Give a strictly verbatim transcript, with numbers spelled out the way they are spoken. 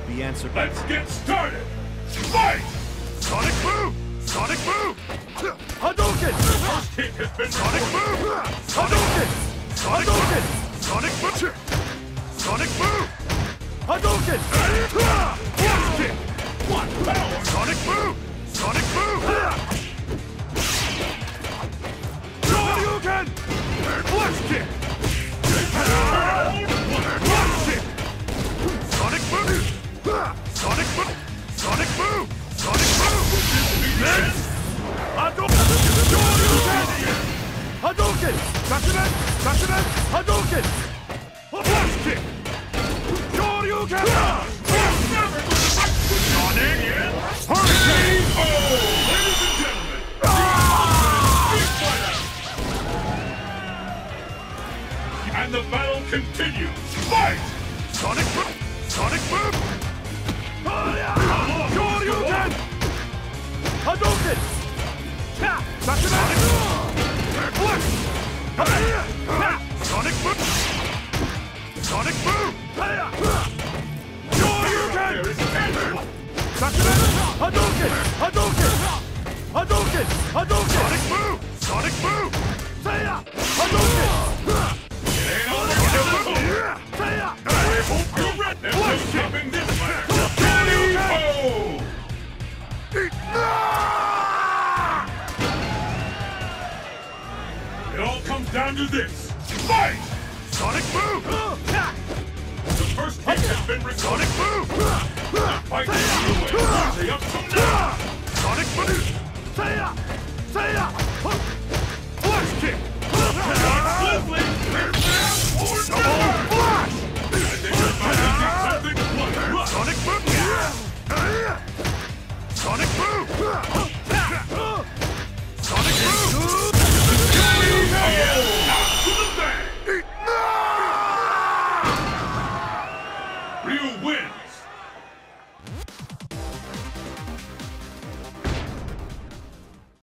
be answered. Let's get started! Fight! Sonic Boom! Sonic Boom! Hadouken! First kick has been Sonic recorded. Boom! Hadouken! Sonic Hadouken! Sonic Boom! Sonic Boom! Hadouken! Blast Kick! One power! Sonic Boom! Sonic Boom! Shoryuken! Blast Kick! Blast Kick! Sonic Boom! Sonic Boom! Sonic Boom! Sonic Boom! Hadouken! Shoryuken! Hadouken! Judgment! Judgment! Hadouken! Blast Kick! Shoryuken! Never going to fight with Sonic! Hurricane! Oh, ladies and gentlemen! Street Fighter! And the battle continues! Fight! Sonic Boom! Sonic Boom! Shoryuken! Hadouken! Judgment! Blast! Sonic Boom! Sonic Boom! Shoryuken! There is danger! Judgment! Hadouken! Hadouken! Hadouken! Hadouken! Sonic Boom! Sonic Boom! Hadouken! It ain't all about the phone! I hope you're ready for stopping this fighter! Oh! It all comes down to this! Fight! Sonic Boom! The first kick has been recorded! Sonic Boom! The fight is underway! Stay up to now! Sonic Boom!